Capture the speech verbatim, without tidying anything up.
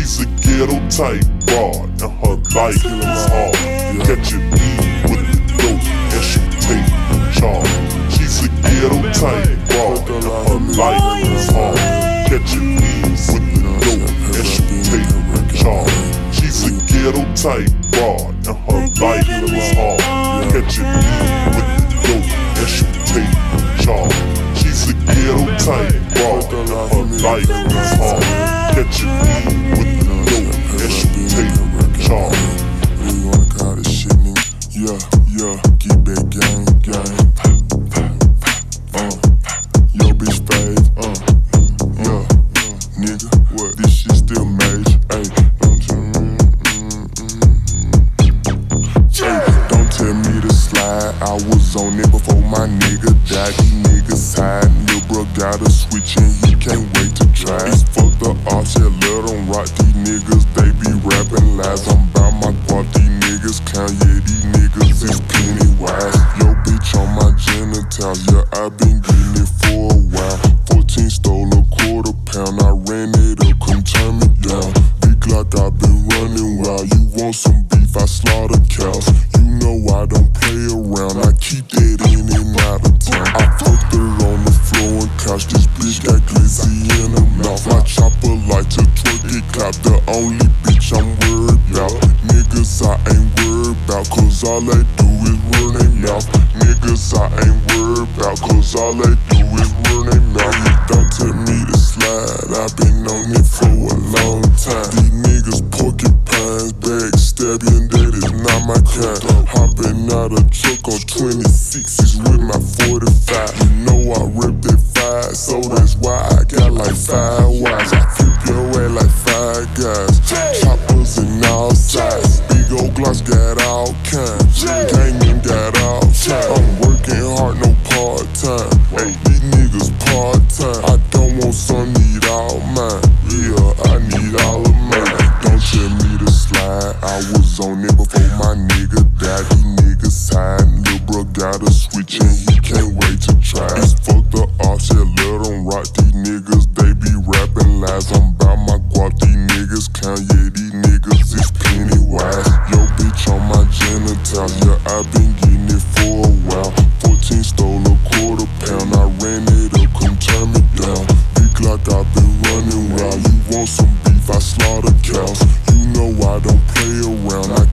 She's a ghetto type broad, and her life is hard. Catch a beat with the dope, and she'll take charge. She's a ghetto type broad, and her life is hard. Catch a beat with the dope, and she'll take charge. She's a ghetto type broad, and her life is hard. Catch a beat with the dope, and she'll take charge. She's a ghetto type broad, and her life is hard. Catch a beat with the dope, and she'll take charge. We wanna call this shit, nigga. Yeah, yeah, keep that gang, gang. Uh, yo, bitch fade. Uh, yeah, nigga, what? This shit still major. Ay, don't tell me, mm, mm, mm. Ay, don't tell me to slide. I was on it before my nigga died. These niggas hide. Lil' bro got a switch and he can't wait to try. It's fuck the arts, yeah, let them rock. These niggas, they be rapping lies. I'm bout my guap. These niggas count, yeah, these niggas is Pennywise. Yo, bitch on my genitals, yeah, I been getting it for a while. fourteen stole a quarter pound, I ran it up, couldn't turn me down. Big Glock, I been running wild. You want some beef, I slaughter cows. You know I don't play around, I keep that in and out of town. I fucked her on the floor and couch, this bitch got glizzy in her mouth. My chopper like to twerk it, clap, the only bitch I'm worried about. Niggas I ain't worried about, cause all they do is run their mouth. Niggas I ain't worried about, cause all they do is run their mouth. Don't tell me to slide, I've been on it for a long time. These niggas porcupines, backstabbing, that is not my kind. Hopping out a truck on twenty-sixes with my forty-five. You know I rip that five, so that's why I got like five wives. I flip your way like five guys, choppers in all sides. Big old Glocks got all kinds. Gang